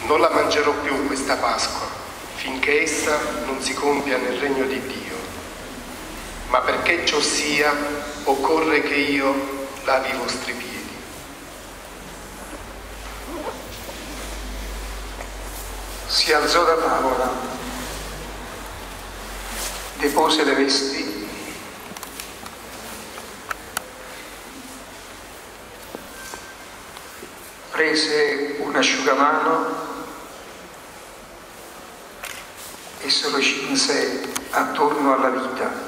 Non la mangerò più questa Pasqua, finché essa non si compia nel regno di Dio. Ma perché ciò sia, occorre che io lavi i vostri piedi. Si alzò da tavola, depose le vesti, prese un asciugamano e se lo cinse attorno alla vita.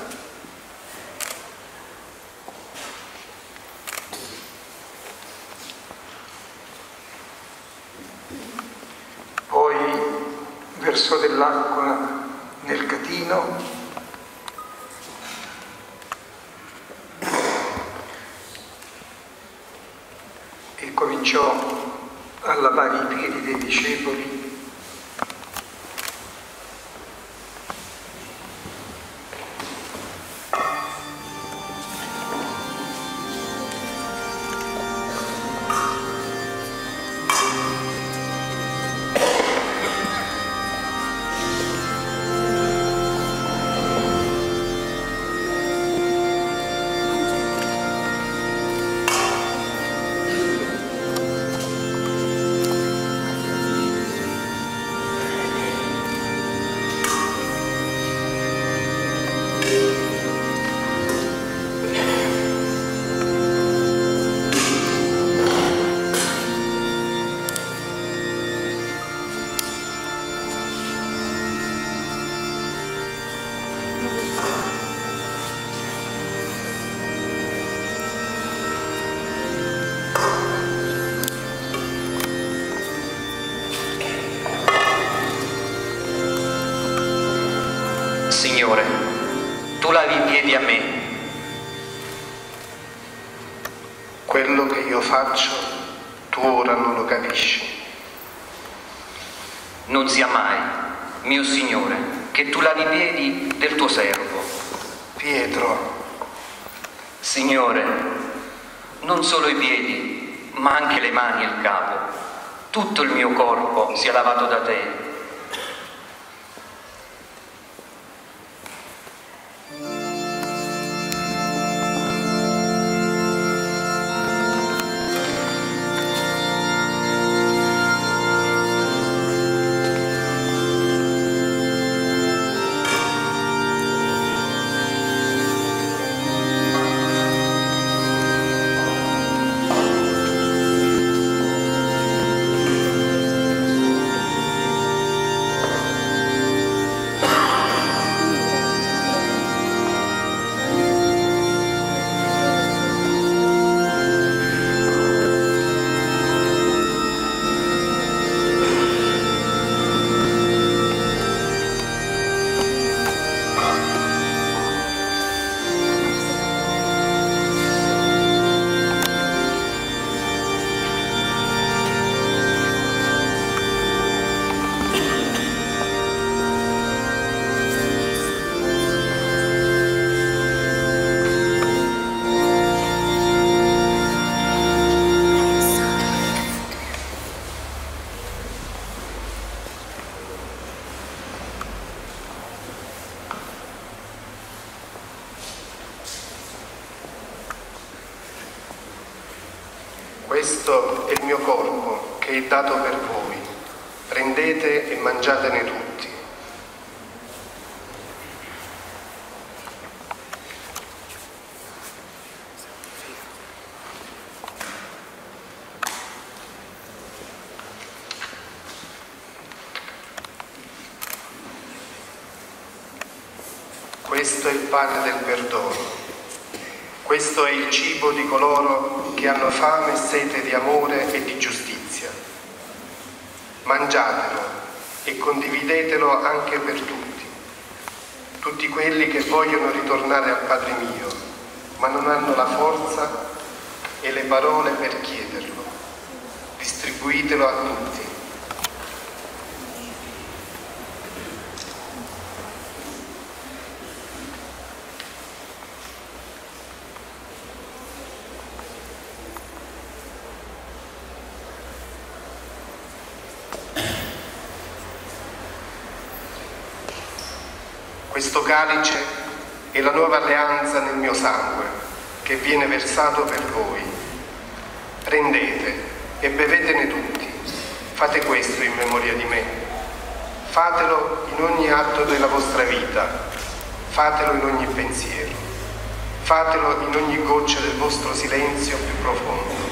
Poi versò dell'acqua nel catino e cominciò a lavare i piedi dei discepoli Signore, tu lavi i piedi a me. Quello che io faccio, tu ora non lo capisci. Non sia mai, mio Signore, che tu lavi i piedi del tuo servo. Pietro, Signore, non solo i piedi, ma anche le mani e il capo. Tutto il mio corpo sia lavato da te. questo è il mio corpo che è dato per voi. Prendete e mangiatene tutti. Questo è il pane del perdono. Questo è il cibo di coloro che hanno fame e sete di amore e di giustizia. Mangiatelo e condividetelo anche per tutti. Tutti quelli che vogliono ritornare al Padre mio, ma non hanno la forza e le parole per chiederlo. Distribuitelo a tutti. Questo calice è la nuova alleanza nel mio sangue, che viene versato per voi. Prendete e bevetene tutti. Fate questo in memoria di me. Fatelo in ogni atto della vostra vita. Fatelo in ogni pensiero. Fatelo in ogni goccia del vostro silenzio più profondo.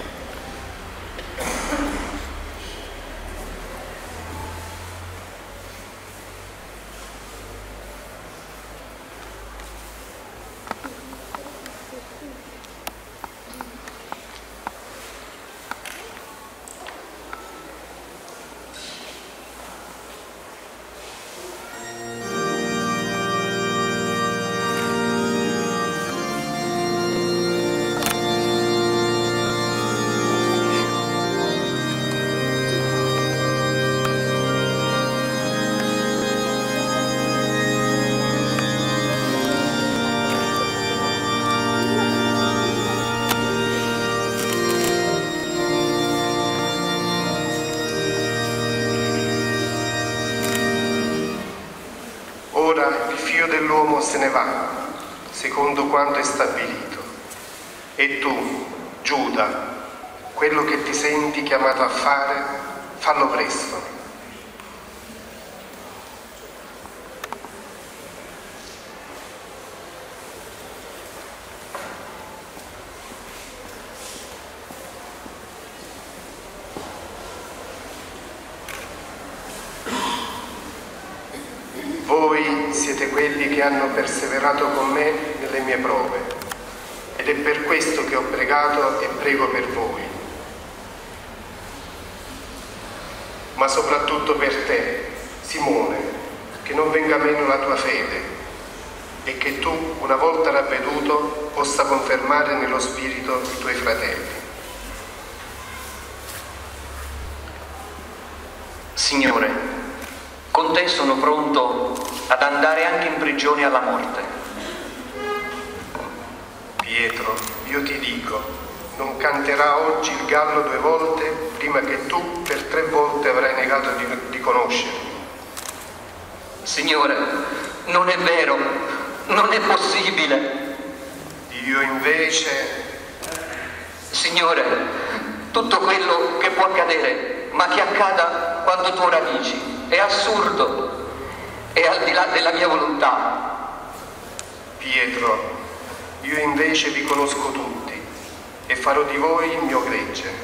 Ora il Figlio dell'uomo se ne va, secondo quanto è stabilito. E tu, Giuda, quello che ti senti chiamato a fare, fallo presto. Voi siete quelli che hanno perseverato con me nelle mie prove, ed è per questo che ho pregato e prego per voi. Ma soprattutto per te, Simone, che non venga meno la tua fede e che tu, una volta ravveduto, possa confermare nello spirito i tuoi fratelli. Signore, con te sono pronto ad andare anche in prigione alla morte. Pietro, io ti dico, non canterà oggi il gallo 2 volte prima che tu per 3 volte avrai negato di conoscermi. Signore, non è vero, non è possibile. Io invece... Signore, tutto quello che può accadere, ma che accada quando tu ora dici, è assurdo, è al di là della mia volontà. Pietro, io invece vi conosco tutti e farò di voi il mio gregge.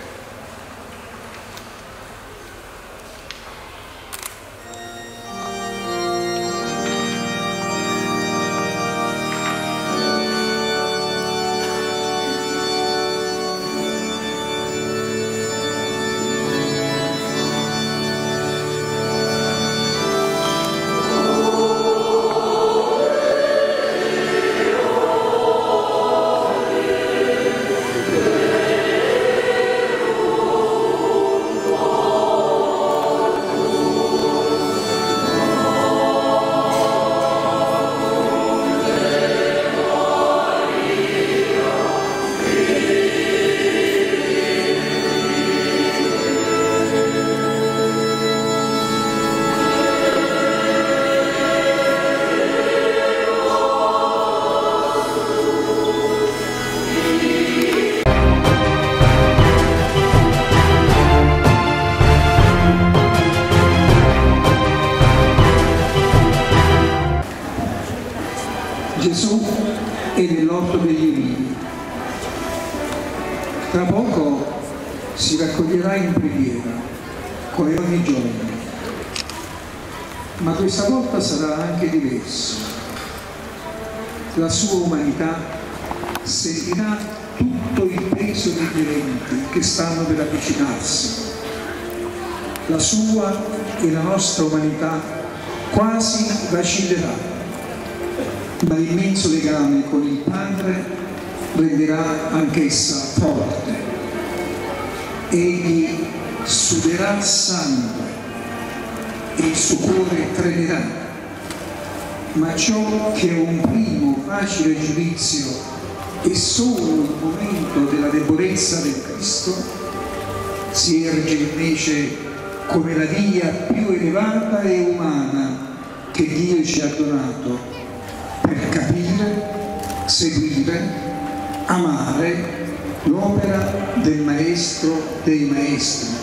Gesù è nell'orto degli ulivi. Tra poco si raccoglierà in preghiera, come ogni giorno, ma questa volta sarà anche diverso. La sua umanità sentirà tutto il peso degli eventi che stanno per avvicinarsi. La sua e la nostra umanità quasi vacillerà, ma l'immenso legame con il Padre renderà anch'essa forte. Egli suderà sangue e il suo cuore tremerà, ma ciò che è un primo facile giudizio è solo il momento della debolezza del Cristo, si erge invece come la via più elevata e umana che Dio ci ha donato per capire, seguire, amare l'opera del Maestro dei Maestri.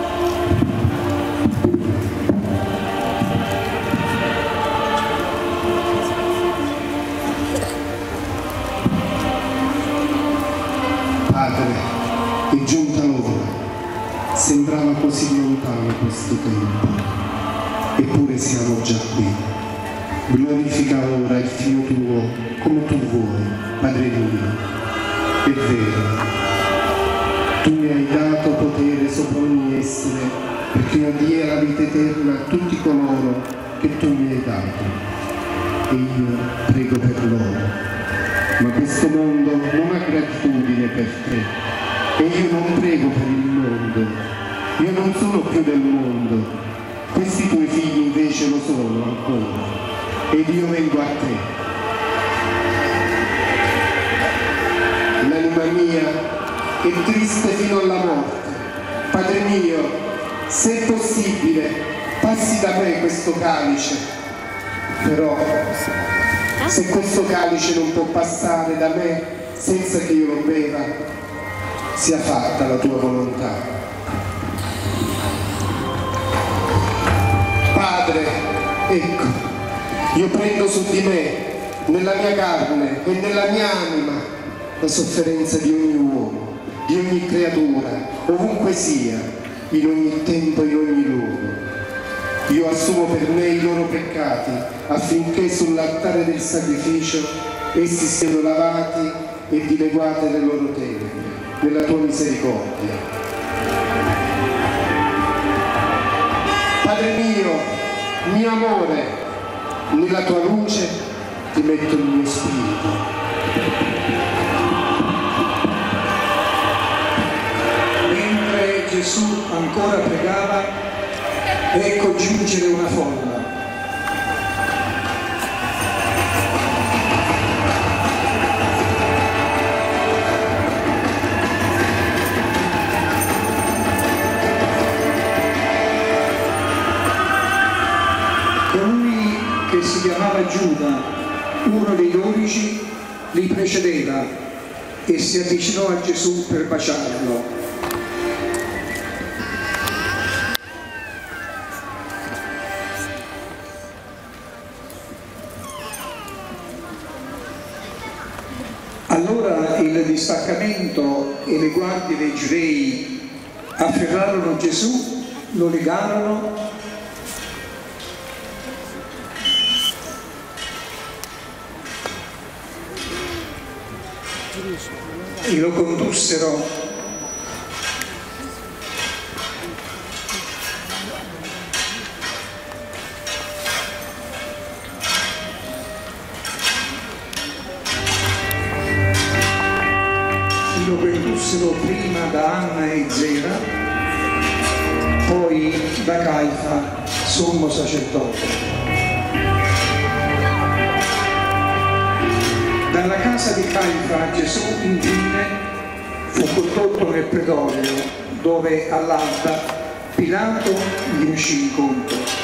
Padre, è giunta l'ora. Sembrava così lontano questo tempo, eppure siamo già qui. Glorifica ora il Figlio tuo come tu vuoi, Padre mio. È vero, tu mi hai dato potere sopra ogni essere, perché io dia la vita eterna a tutti coloro che tu mi hai dato. E io prego per loro. Ma questo mondo non ha gratitudine per te. E io non prego per il mondo, io non sono più del mondo, questi tuoi figli invece lo sono ancora, ed io vengo a te. L'anima mia è triste fino alla morte. Padre mio, se è possibile, passi da me questo calice, però se questo calice non può passare da me senza che io lo beva, sia fatta la tua volontà. Padre, ecco, io prendo su di me, nella mia carne e nella mia anima, la sofferenza di ogni uomo, di ogni creatura, ovunque sia, in ogni tempo e in ogni luogo. Io assumo per me i loro peccati, affinché sull'altare del sacrificio essi siano lavati e dileguate le loro tenebre, nella tua misericordia. Padre mio amore, nella tua luce ti metto il mio spirito. Mentre Gesù ancora pregava, ecco giungere una folla. Colui che si chiamava Giuda, uno dei 12, li precedeva e si avvicinò a Gesù per baciarlo. Allora il distaccamento e le guardie dei giudei afferrarono Gesù, lo legarono e lo condussero prima da Anna e Zera, poi da Caifa, sommo sacerdote. Dalla casa di Caifa Gesù infine fu condotto nel pretorio, dove all'alba Pilato gli uscì incontro.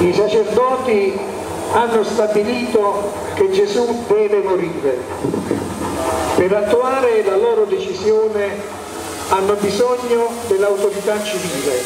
I sacerdoti hanno stabilito che Gesù deve morire. Per attuare la loro decisione hanno bisogno dell'autorità civile.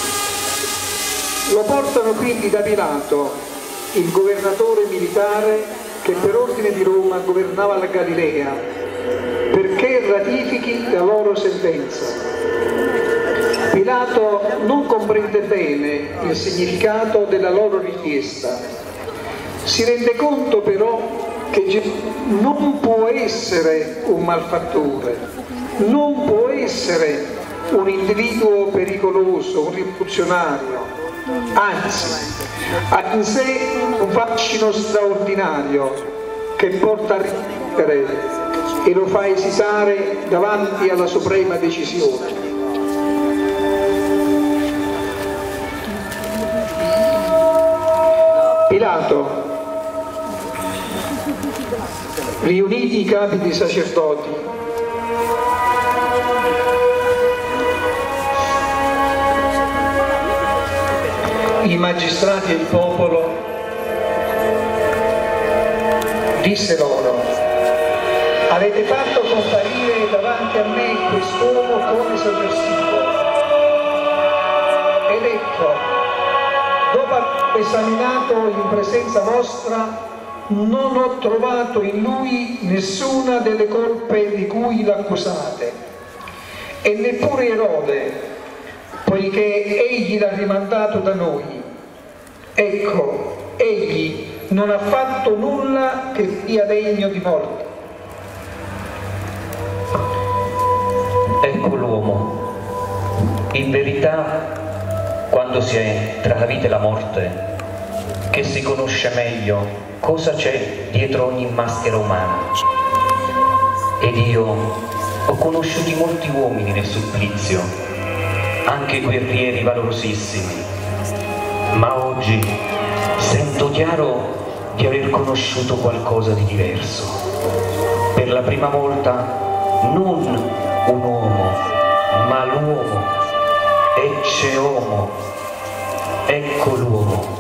Lo portano quindi da Pilato, il governatore militare che per ordine di Roma governava la Galilea, perché ratifichi la loro sentenza. Pilato non comprende bene il significato della loro richiesta. Si rende conto però che Gesù non può essere un malfattore, non può essere un individuo pericoloso, un rivoluzionario, anzi, ha in sé un fascino straordinario che porta a riflettere e lo fa esitare davanti alla suprema decisione. Pilato, riuniti i capi dei sacerdoti, i magistrati e il popolo, disse loro: avete fatto comparire davanti a me quest'uomo come sovversivo, ed ecco, dopo aver esaminato in presenza vostra, non ho trovato in lui nessuna delle colpe di cui l'accusate, e neppure Erode, poiché egli l'ha rimandato da noi. Ecco, egli non ha fatto nulla che sia degno di morte. Ecco l'uomo. In verità, quando si è tra la vita e la morte, che si conosce meglio cosa c'è dietro ogni maschera umana. Ed io ho conosciuti molti uomini nel supplizio, anche guerrieri valorosissimi, ma oggi sento chiaro di aver conosciuto qualcosa di diverso. Per la prima volta non un uomo, ma l'uomo, ecce homo, ecco l'uomo.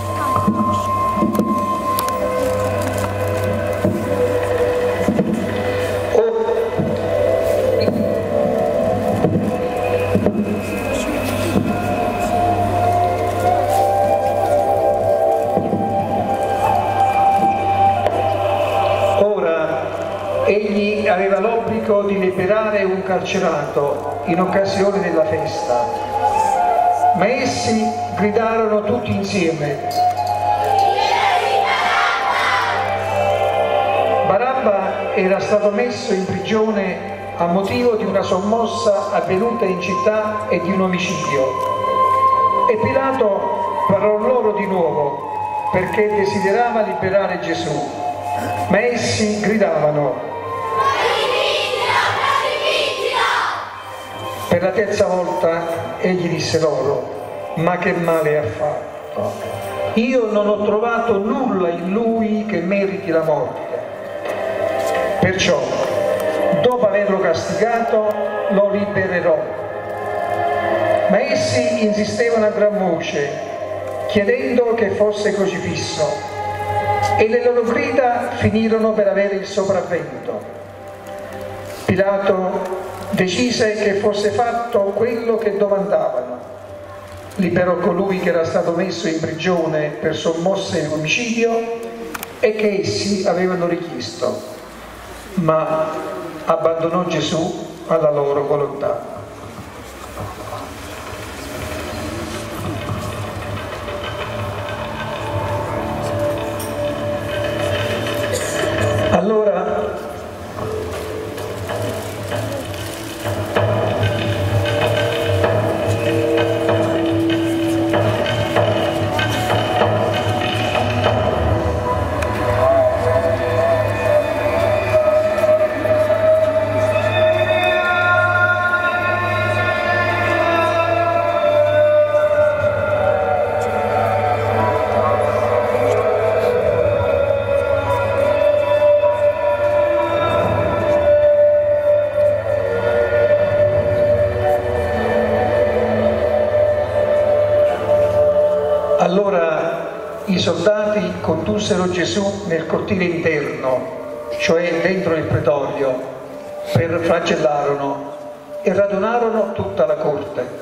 Egli aveva l'obbligo di liberare un carcerato in occasione della festa, ma essi gridarono tutti insieme: Barabba era stato messo in prigione a motivo di una sommossa avvenuta in città e di un omicidio. E Pilato parlò loro di nuovo perché desiderava liberare Gesù, ma essi gridavano: per la terza volta egli disse loro: ma che male ha fatto? Io non ho trovato nulla in lui che meriti la morte. Perciò, dopo averlo castigato, lo libererò. Ma essi insistevano a gran voce, chiedendo che fosse crocifisso, e le loro grida finirono per avere il sopravvento. Pilato decise che fosse fatto quello che domandavano. Liberò colui che era stato messo in prigione per sommosse omicidio e che essi avevano richiesto, ma abbandonò Gesù alla loro volontà. Allora Allora i soldati condussero Gesù nel cortile interno, cioè dentro il pretorio, per flagellarlo, e radunarono tutta la corte.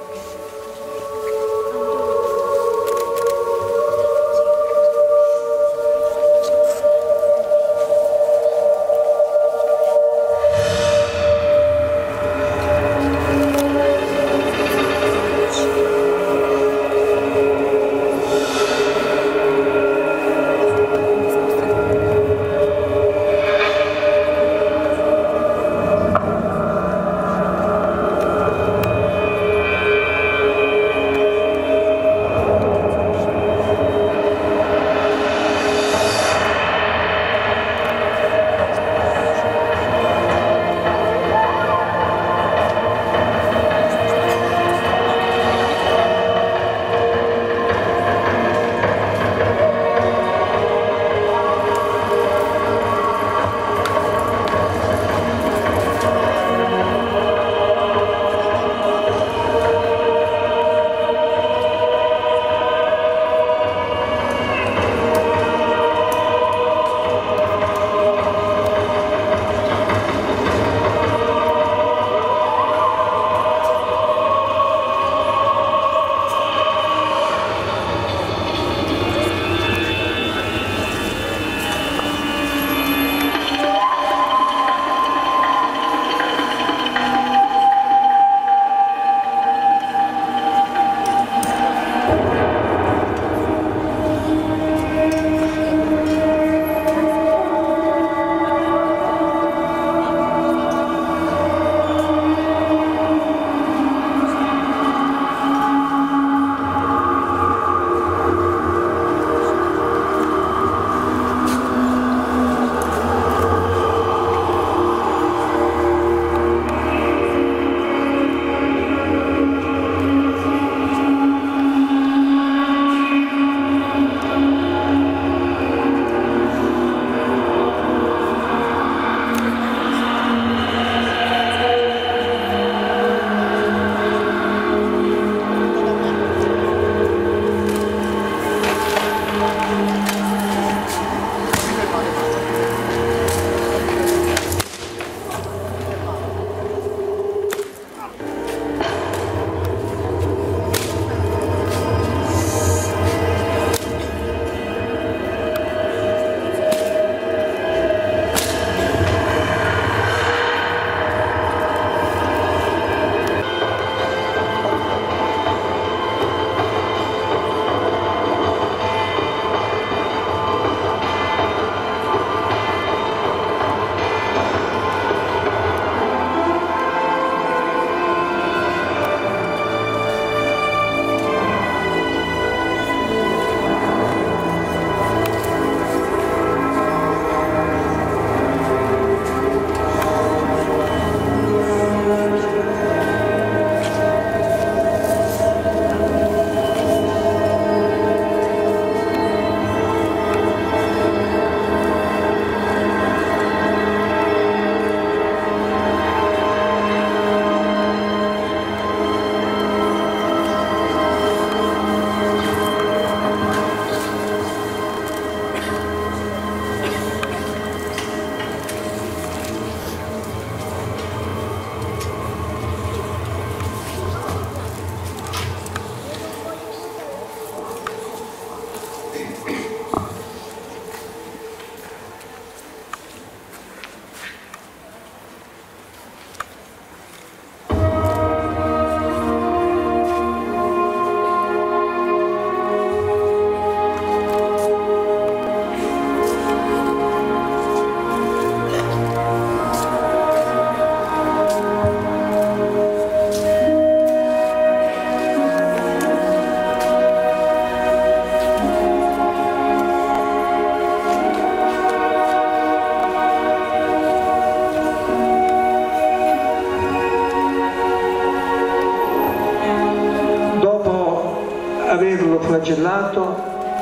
averlo flagellato,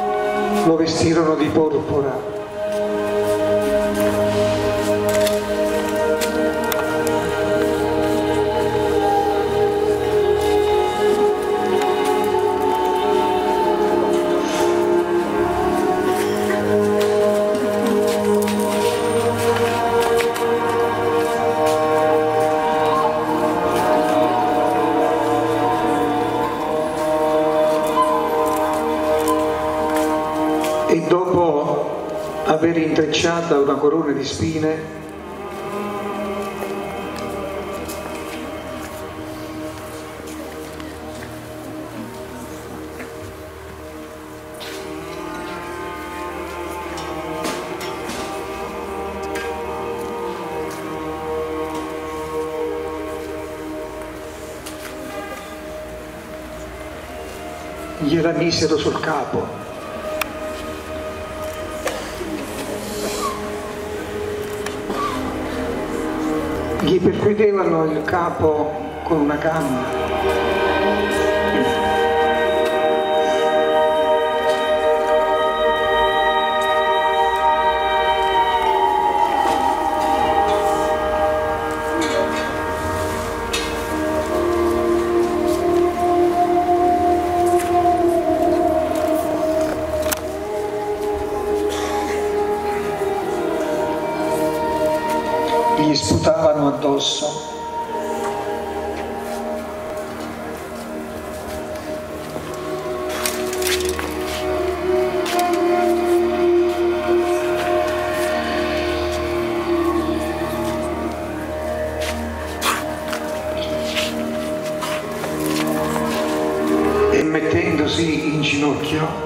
lo vestirono di porpora. aver intrecciata una corona di spine, gliela misero sul capo. Gli percuotevano il capo con una canna. Gli sputavano addosso. E mettendosi in ginocchio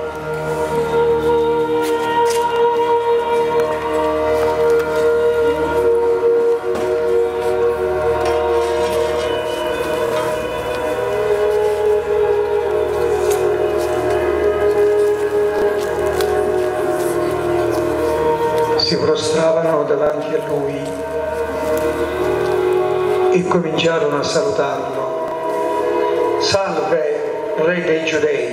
si prostravano davanti a lui e cominciarono a salutarlo. Salve, Re dei Giudei!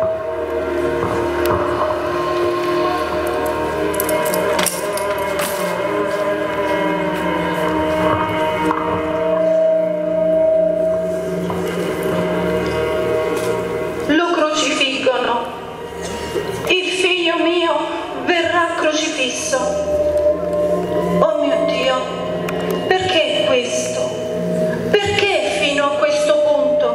Lo crocifiggono. Il figlio mio verrà crocifisso. Oh mio Dio, perché questo? Perché fino a questo punto?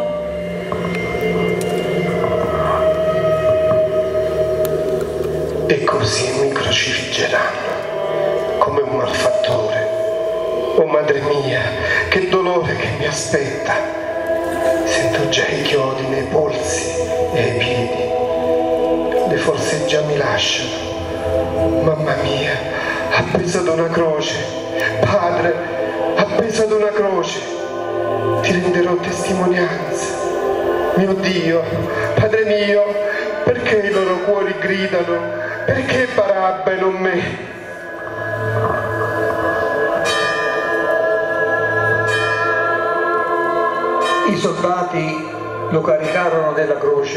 E così mi crocifiggeranno come un malfattore. Oh madre mia, che dolore che mi aspetta! Sento già i chiodi nei polsi e ai piedi. Le forze già mi lasciano. Mamma mia, appeso ad una croce. Padre, appeso ad una croce. Ti renderò testimonianza. Mio Dio, Padre mio, perché i loro cuori gridano? Perché Barabba e non me? i soldati lo caricarono della croce .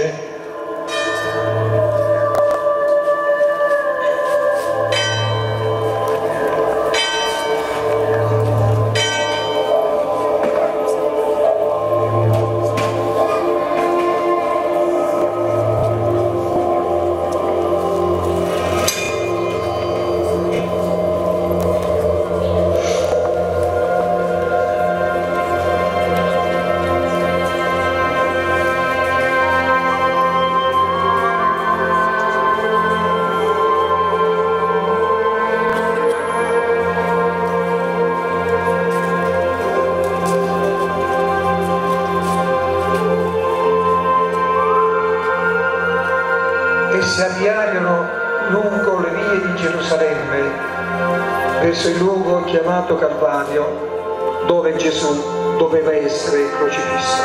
Si avviarono lungo le vie di Gerusalemme verso il luogo chiamato Calvario, dove Gesù doveva essere crocifisso.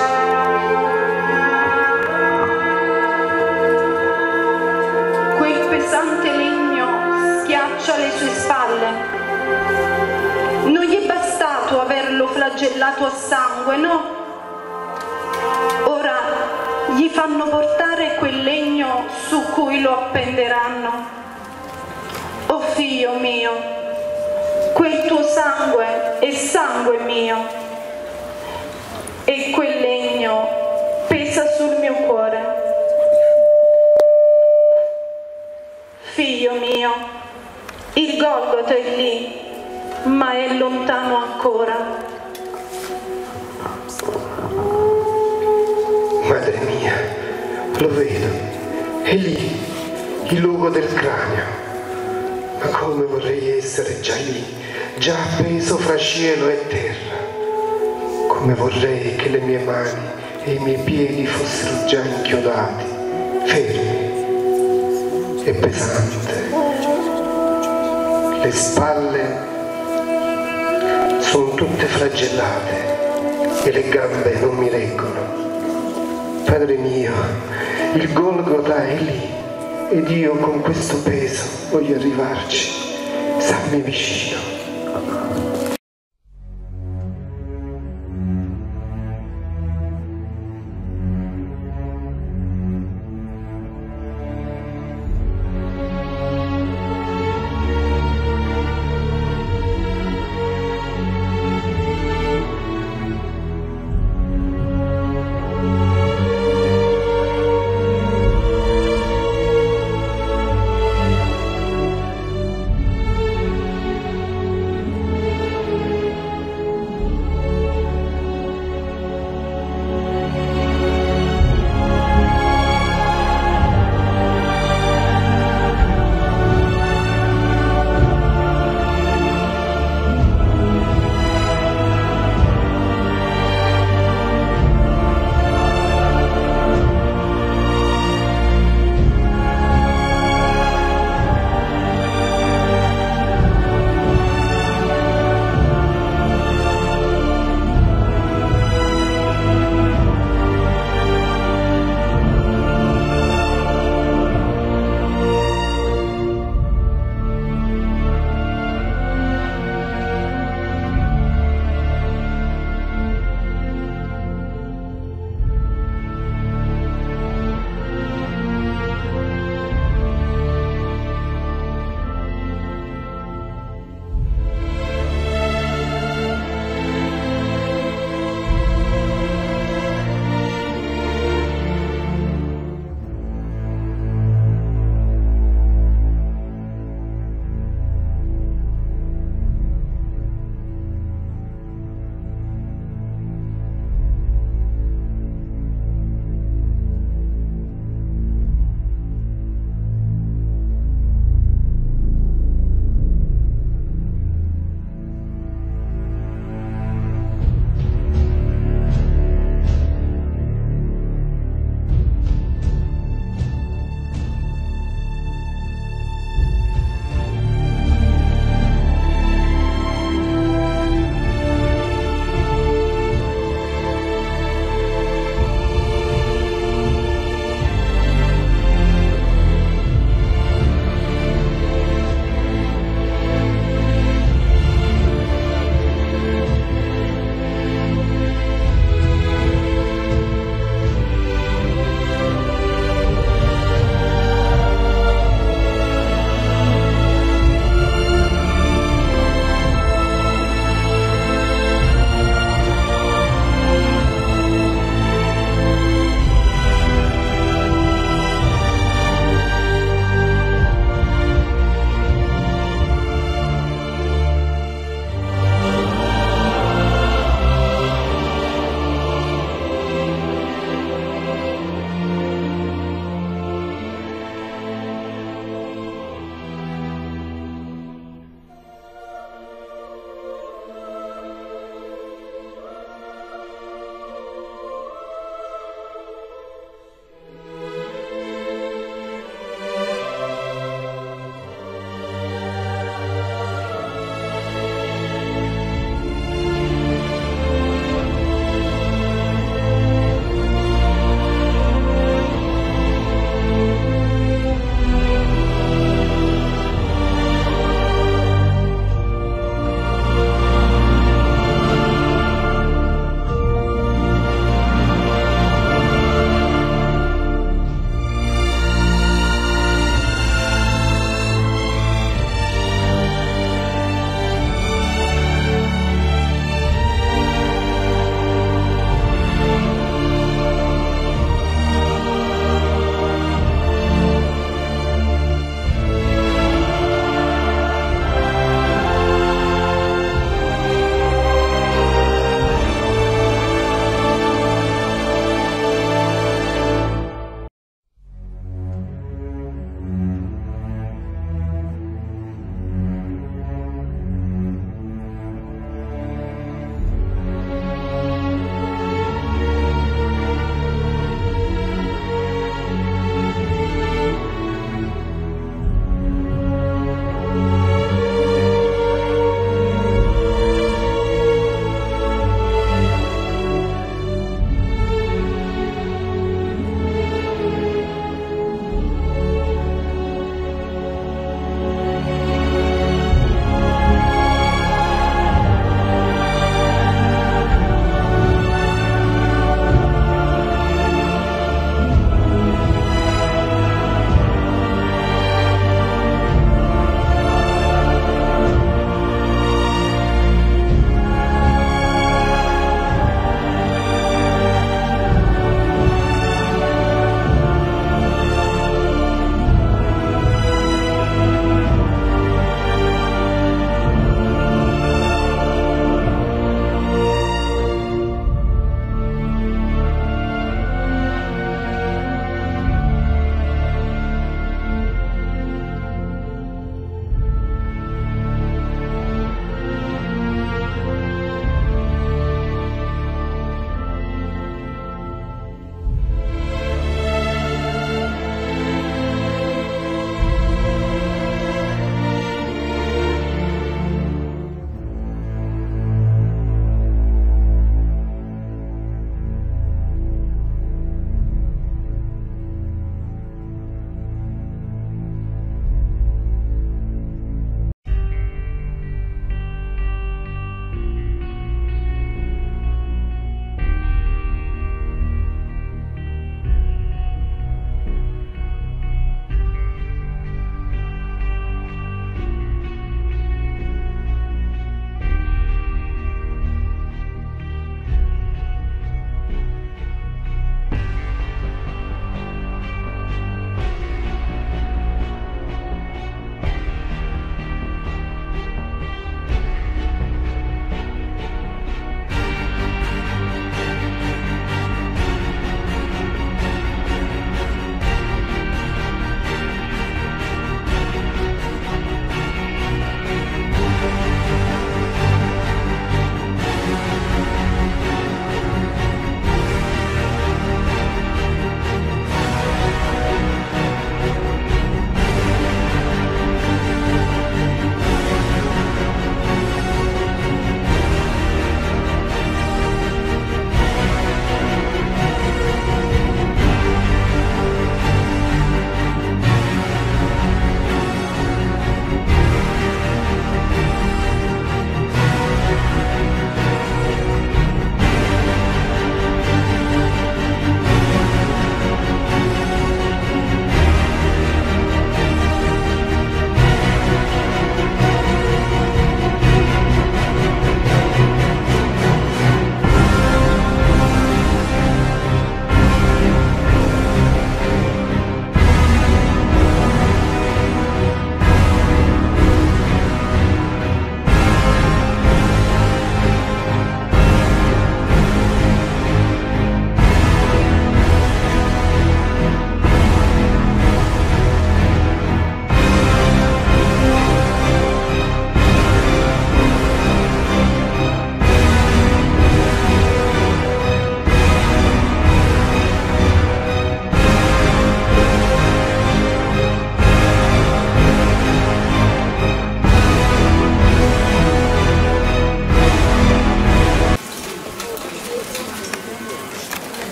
Quel pesante legno schiaccia le sue spalle. Non gli è bastato averlo flagellato a sangue, no? Ora gli fanno portare quel legno su cui lo appenderanno. Oh figlio mio, quel tuo sangue è sangue mio e quel legno pesa sul mio cuore. Figlio mio, il Golgota è lì, ma è lontano ancora. Madre mia, lo vedo, è lì, il luogo del cranio. come vorrei essere già lì, già appeso fra cielo e terra. Come vorrei che le mie mani e i miei piedi fossero già inchiodati, fermi e pesanti. Le spalle sono tutte flagellate e le gambe non mi reggono. Padre mio, il Golgota è lì ed io con questo peso voglio arrivarci. Stammi vicino.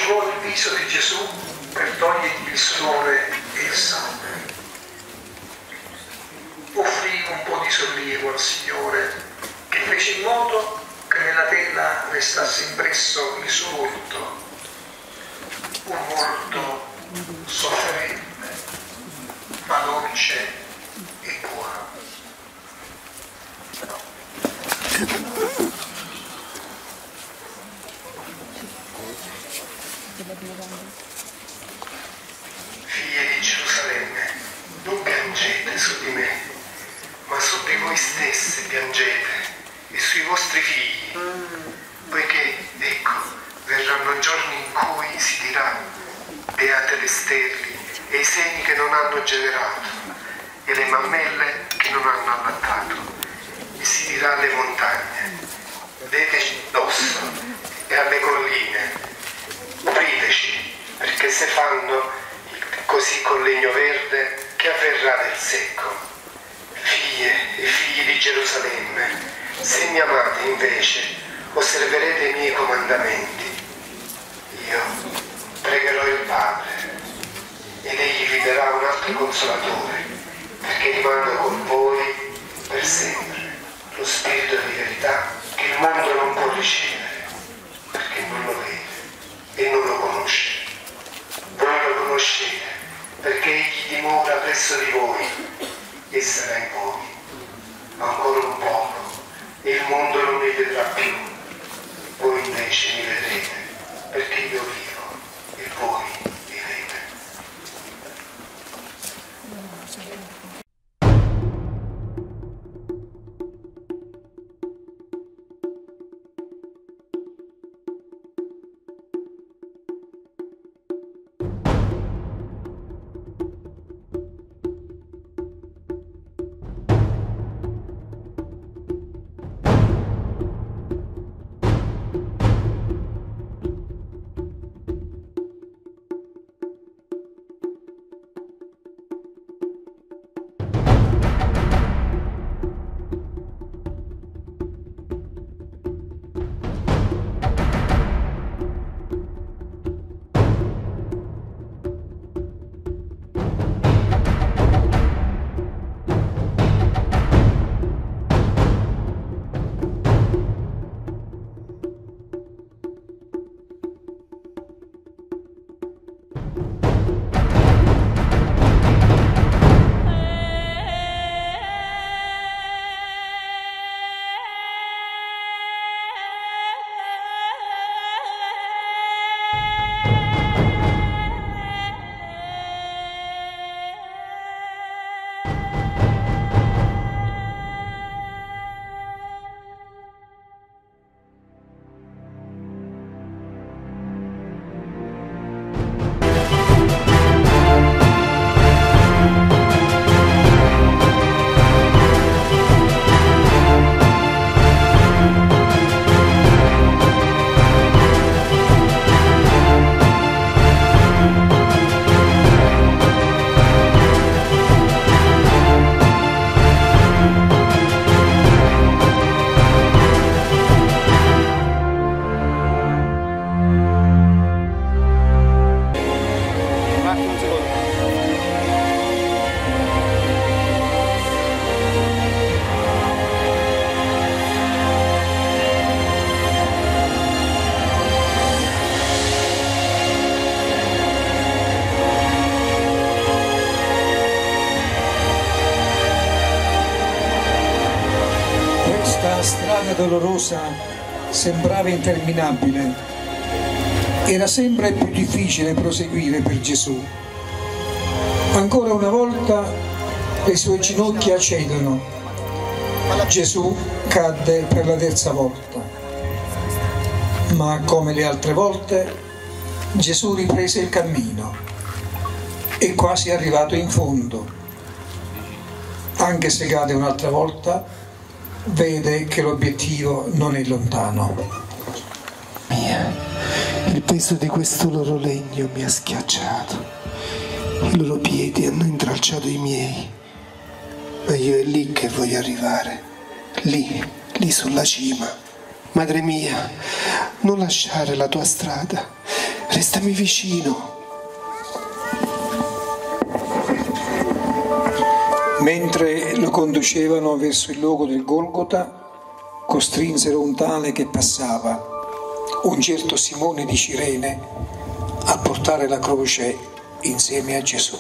asciugò il viso di Gesù per togliergli il sudore e il sangue. Offrì un po' di sollievo al Signore, che fece in modo che nella tela restasse impresso il suo volto, un volto sofferente, ma dolce e buono. Figlie di Gerusalemme, non piangete su di me, ma su di voi stesse piangete e sui vostri figli, poiché, ecco, verranno giorni in cui si dirà: beate le sterili e i seni che non hanno generato, e le mammelle che non hanno allattato, e si dirà alle montagne: vedeteci addosso, e alle colline: copriteci, perché se fanno così col legno verde, che avverrà del secco? Figlie e figli di Gerusalemme, se mi amate invece, osserverete i miei comandamenti. Io pregherò il Padre, ed egli vi darà un altro consolatore, perché rimanga con voi per sempre, lo spirito di verità che il mondo non può ricevere, perché non lo vede e non lo conosce. Voi lo conoscete, perché egli dimora presso di voi e sarà in voi. Ancora un poco e il mondo non mi vedrà più, voi invece mi vedrete, perché io vivo e voi vivete. Strada dolorosa sembrava interminabile. Era sempre più difficile proseguire per Gesù. Ancora una volta le sue ginocchia cedono. Gesù cadde per la terza volta. Ma come le altre volte, Gesù riprese il cammino. È quasi arrivato in fondo. Anche se cade un'altra volta, vede che l'obiettivo non è lontano. Il peso di questo loro legno mi ha schiacciato, i loro piedi hanno intralciato i miei, ma io è lì che voglio arrivare, lì sulla cima. Madre mia, non lasciare la tua strada, restami vicino. Mentre lo conducevano verso il luogo del Golgota, costrinsero un tale che passava, un certo Simone di Cirene, a portare la croce insieme a Gesù.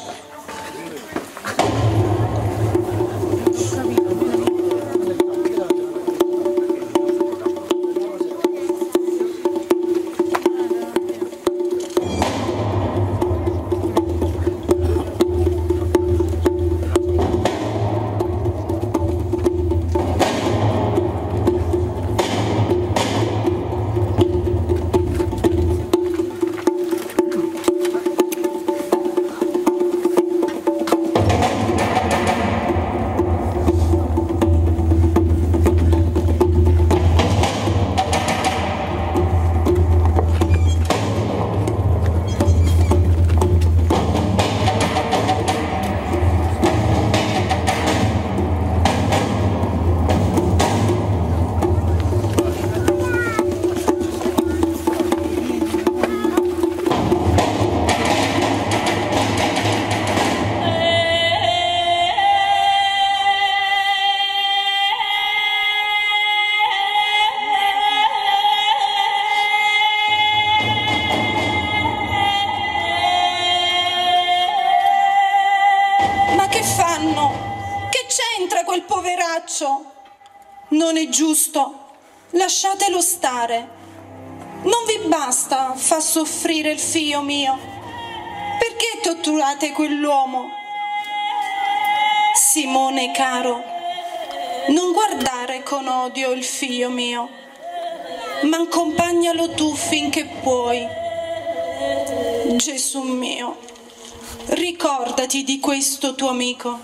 Non è giusto, lasciatelo stare. Non vi basta far soffrire il figlio mio? Perché torturate quell'uomo? Simone caro, non guardare con odio il figlio mio, ma accompagnalo tu finché puoi. Gesù mio, ricordati di questo tuo amico.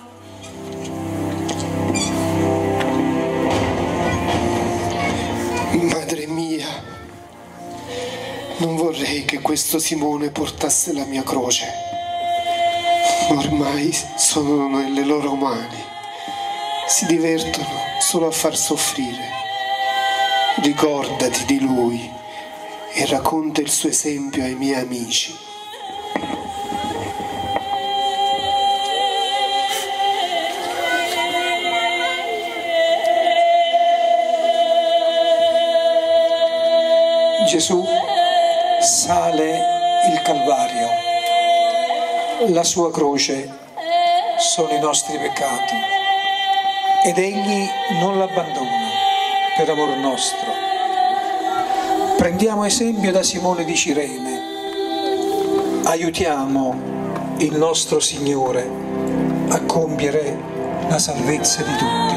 Madre mia, non vorrei che questo Simone portasse la mia croce. Ormai sono nelle loro mani. Si divertono solo a far soffrire. Ricordati di lui e racconta il suo esempio ai miei amici. Gesù sale il Calvario, la sua croce sono i nostri peccati ed Egli non l'abbandona per amor nostro. Prendiamo esempio da Simone di Cirene, aiutiamo il nostro Signore a compiere la salvezza di tutti.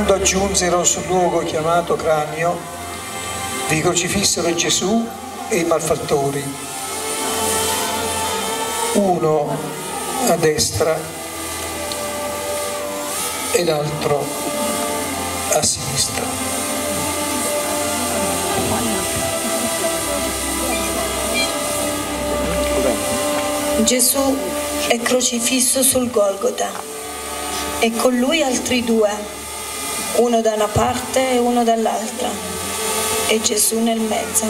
Quando giunsero sul luogo chiamato Cranio, vi crocifissero Gesù e i malfattori, uno a destra e l'altro a sinistra. Gesù è crocifisso sul Golgota e con lui altri due, uno da una parte e uno dall'altra, e Gesù nel mezzo.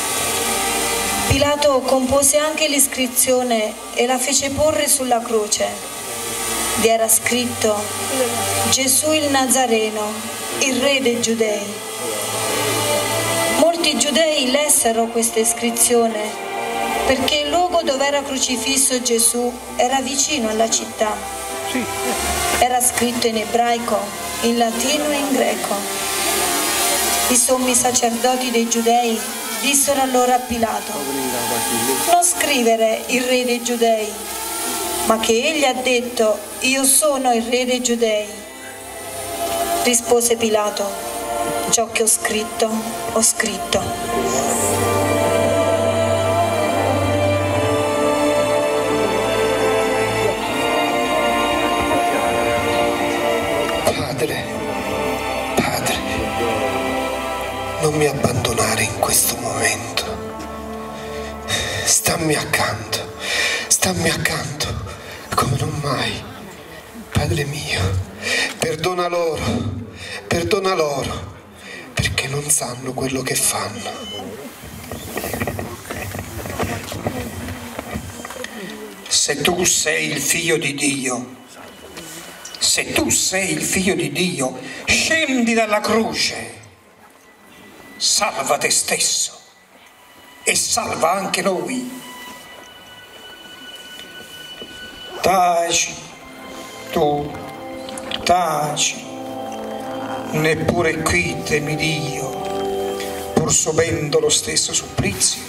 Pilato compose anche l'iscrizione e la fece porre sulla croce. Vi era scritto: Gesù il Nazareno, il re dei Giudei. Molti giudei lessero questa iscrizione perché il luogo dove era crocifisso Gesù era vicino alla città. Era scritto in ebraico, in latino e in greco. I sommi sacerdoti dei giudei dissero allora a Pilato: non scrivere il re dei giudei, ma che egli ha detto: io sono il re dei giudei. Rispose Pilato: ciò che ho scritto, ho scritto. Padre, non mi abbandonare in questo momento. Stammi accanto come non mai. Padre mio, perdona loro, perché non sanno quello che fanno. Se tu sei il figlio di Dio, se tu sei il figlio di Dio, scendi dalla croce, salva te stesso e salva anche noi. Taci, tu, taci, neppure qui temi Dio, pur subendo lo stesso supplizio.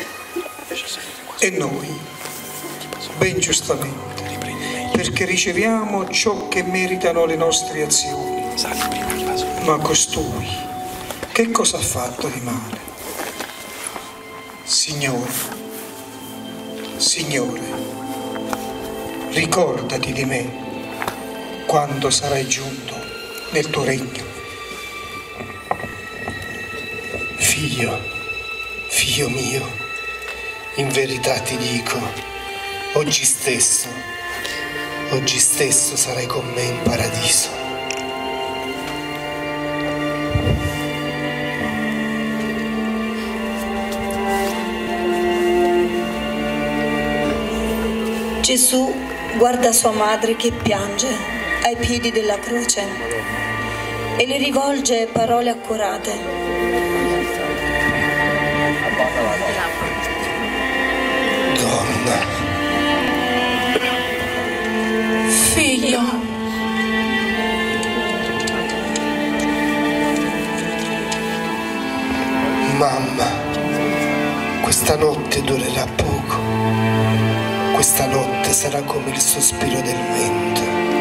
E noi, ben giustamente, perché riceviamo ciò che meritano le nostre azioni. Ma costui, che cosa ha fatto di male? Signore, ricordati di me quando sarai giunto nel tuo regno. Figlio mio, in verità ti dico, oggi stesso sarai con me in paradiso. Gesù guarda sua madre che piange ai piedi della croce e le rivolge parole accorate. Donna, Figlio, mamma, questa notte durerà poco. Questa notte sarà come il sospiro del vento.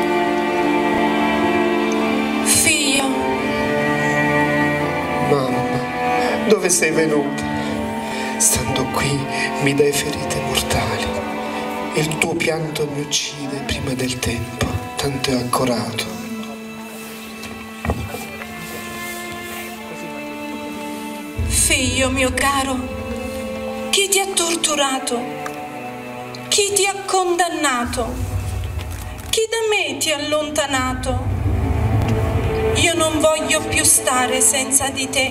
figlio, Mamma, dove sei venuta? Stando qui mi dai ferite mortali. Il tuo pianto mi uccide prima del tempo, tanto è accorato. figlio mio caro, chi ti ha torturato? Chi ti ha condannato? Chi da me ti ha allontanato? Io non voglio più stare senza di te.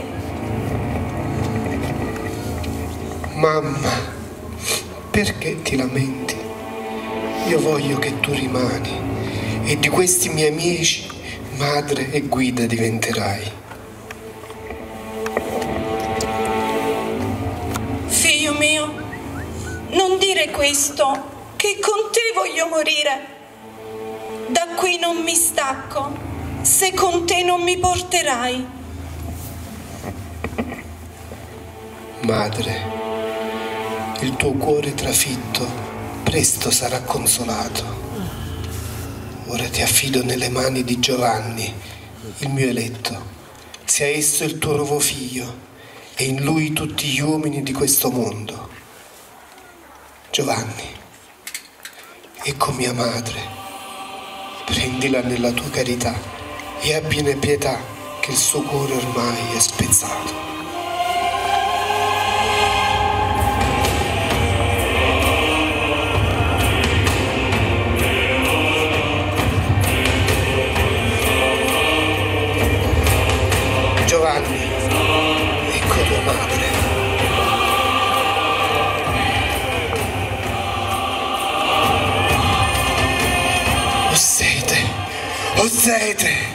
Mamma, perché ti lamenti? Io voglio che tu rimani e di questi miei amici madre e guida diventerai. Figlio mio, non dire questo, che con te voglio morire. Da qui non mi stacco, se con te non mi porterai. Madre, il tuo cuore trafitto presto sarà consolato. Ora ti affido nelle mani di Giovanni, il mio eletto, sia esso il tuo nuovo figlio e in lui tutti gli uomini di questo mondo. Giovanni, ecco mia madre, prendila nella tua carità e abbiene pietà che il suo cuore ormai è spezzato. Giovanni, ecco tua madre. Ho sete, ho sete.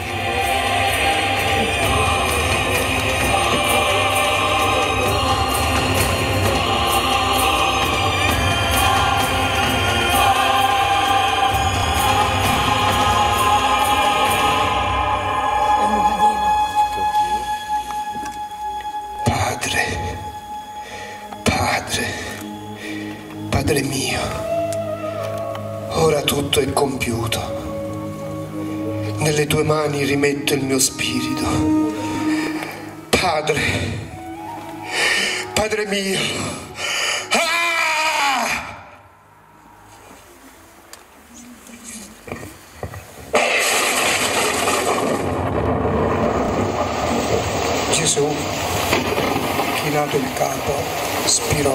Padre mio, ora tutto è compiuto. Nelle tue mani rimetto il mio spirito. Padre, Padre mio. Ah! Gesù, chinato il capo, spirò.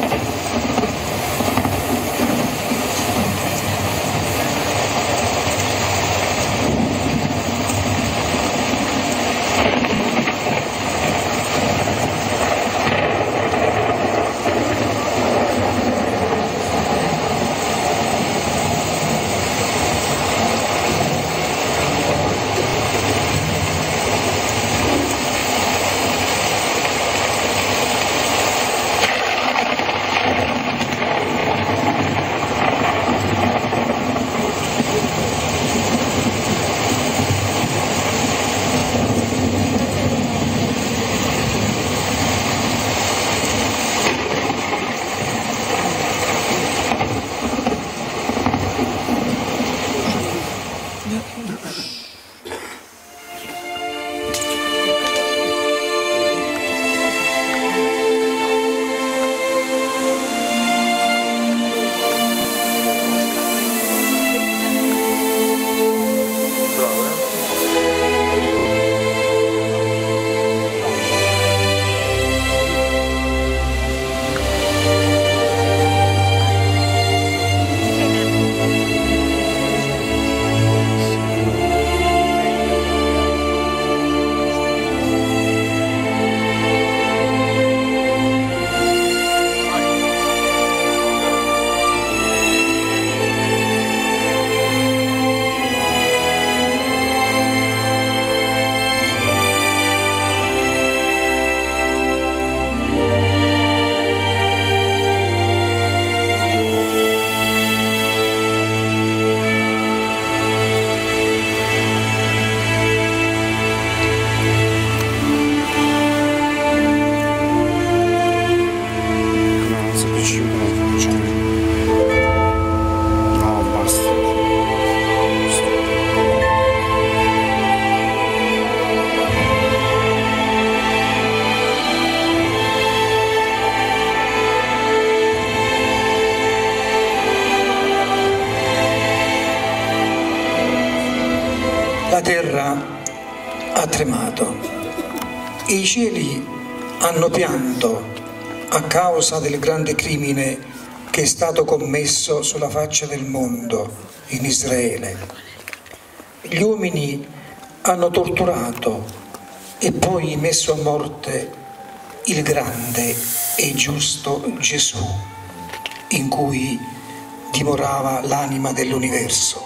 La terra ha tremato e i cieli hanno pianto a causa del grande crimine che è stato commesso sulla faccia del mondo in Israele. Gli uomini hanno torturato e poi messo a morte il grande e giusto Gesù, in cui dimorava l'anima dell'universo.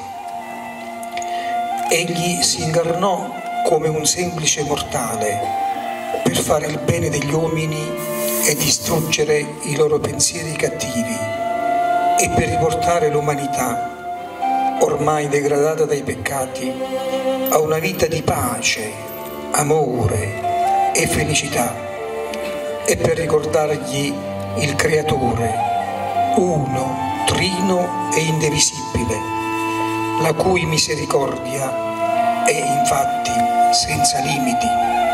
Egli si incarnò come un semplice mortale per fare il bene degli uomini e distruggere i loro pensieri cattivi e per riportare l'umanità, ormai degradata dai peccati, a una vita di pace, amore e felicità, e per ricordargli il Creatore, uno, trino e indivisibile, la cui misericordia è infatti senza limiti.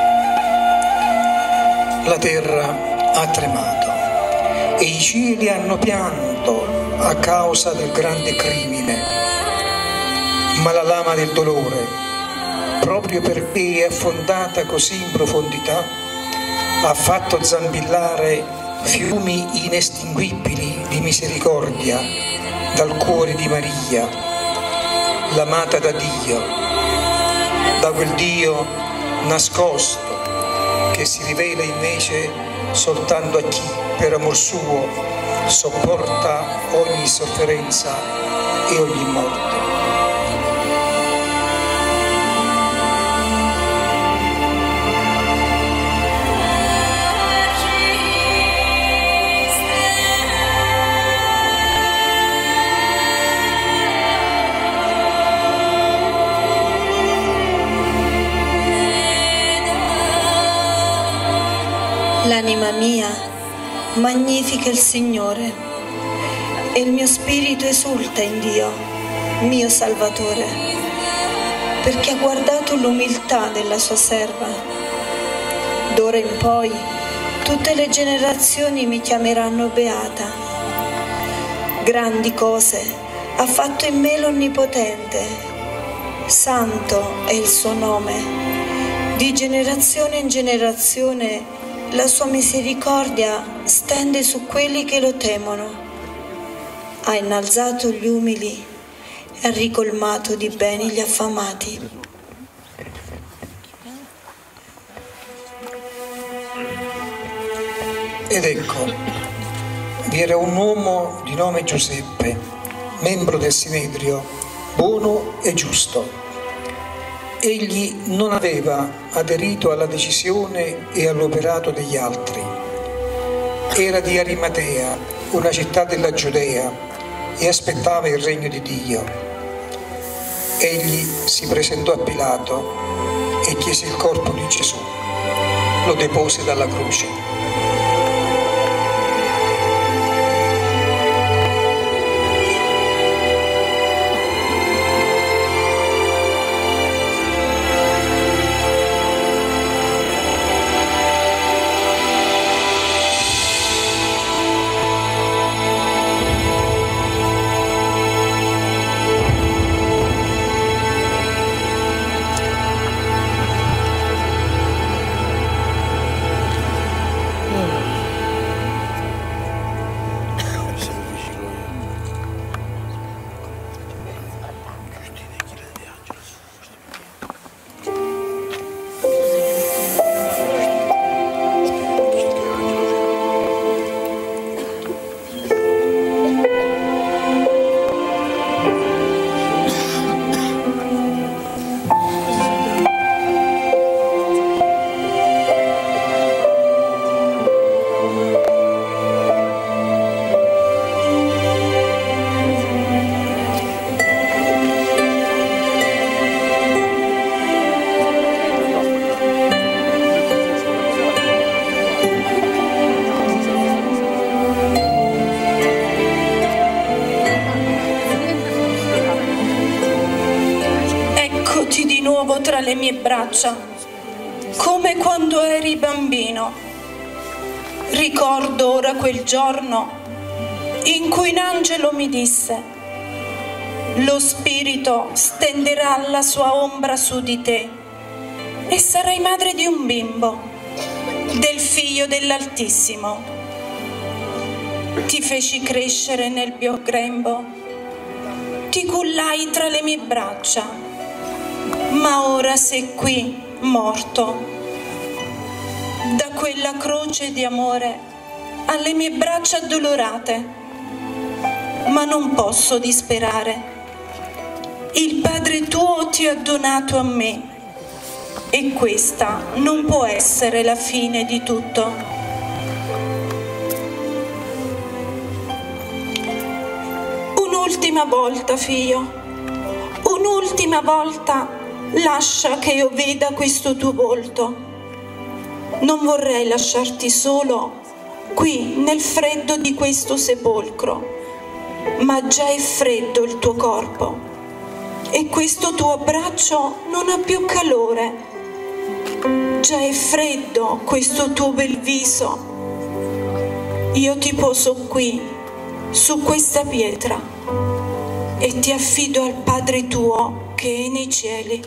La terra ha tremato e i cieli hanno pianto a causa del grande crimine, ma la lama del dolore, proprio perché è affondata così in profondità, ha fatto zambillare fiumi inestinguibili di misericordia dal cuore di Maria, l'amata da Dio, da quel Dio nascosto che si rivela invece soltanto a chi per amor suo sopporta ogni sofferenza e ogni morte. L'anima mia magnifica il Signore e il mio spirito esulta in Dio, mio Salvatore, perché ha guardato l'umiltà della sua serva. D'ora in poi tutte le generazioni mi chiameranno beata. Grandi cose ha fatto in me l'Onnipotente, santo è il suo nome. Di generazione in generazione la sua misericordia stende su quelli che lo temono. Ha innalzato gli umili e ha ricolmato di beni gli affamati. Ed ecco, vi era un uomo di nome Giuseppe, membro del Sinedrio, buono e giusto. Egli non aveva aderito alla decisione e all'operato degli altri. Era di Arimatea, una città della Giudea, e aspettava il regno di Dio. Egli si presentò a Pilato e chiese il corpo di Gesù. Lo depose dalla croce. Tra le mie braccia, come quando eri bambino. Ricordo ora quel giorno in cui un angelo mi disse: lo Spirito stenderà la sua ombra su di te e sarai madre di un bimbo, del Figlio dell'Altissimo. Ti feci crescere nel mio grembo, ti cullai tra le mie braccia, ma ora sei qui, morto. Da quella croce di amore alle mie braccia addolorate, ma non posso disperare. Il Padre tuo ti ha donato a me e questa non può essere la fine di tutto. Un'ultima volta, figlio, un'ultima volta lascia che io veda questo tuo volto. Non vorrei lasciarti solo qui nel freddo di questo sepolcro, ma già è freddo il tuo corpo e questo tuo abbraccio non ha più calore. Già è freddo questo tuo bel viso. Io ti poso qui, su questa pietra, e ti affido al Padre tuo che è nei cieli.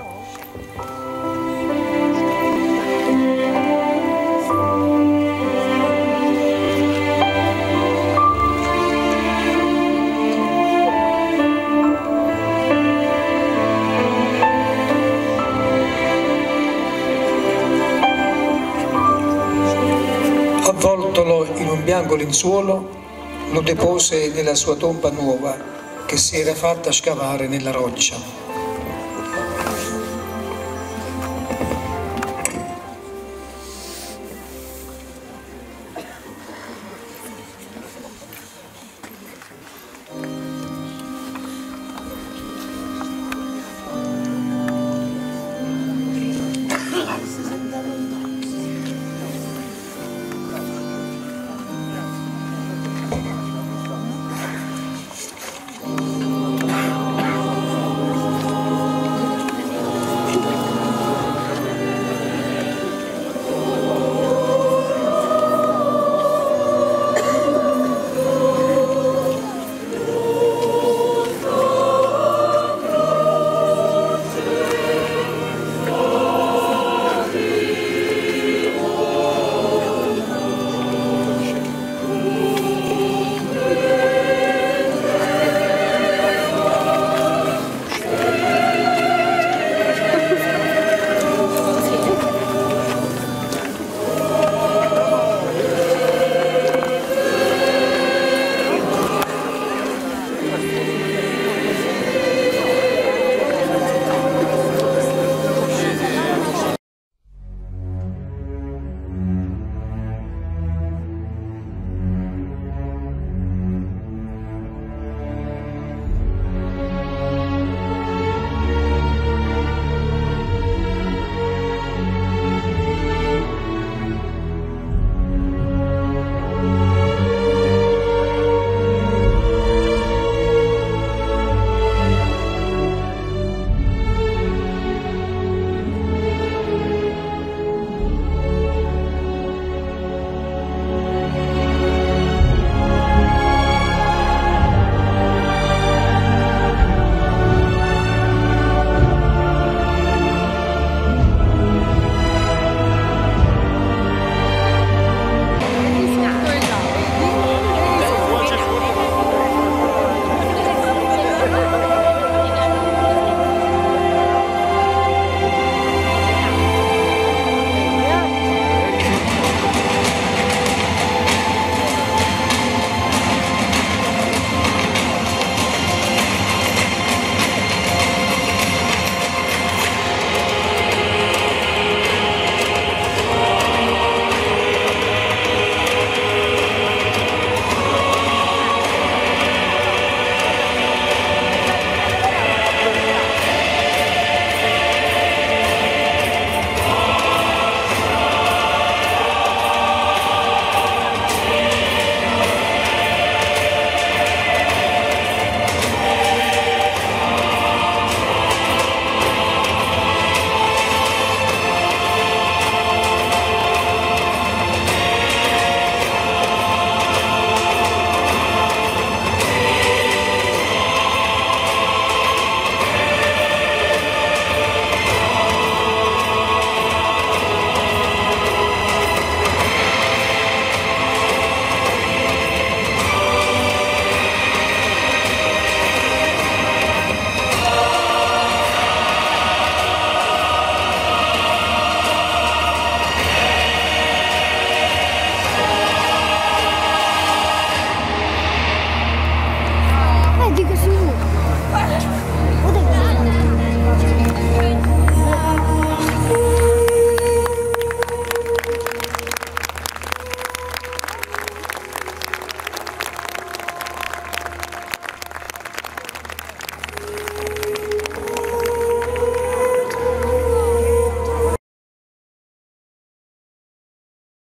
Avvoltolo in un bianco lenzuolo, lo depose nella sua tomba nuova che si era fatta scavare nella roccia.